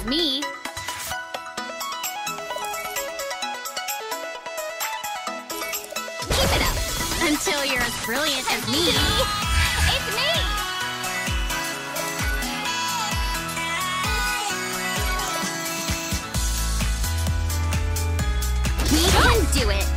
as me. Keep it up until you're as brilliant as me. It's me! We can do it!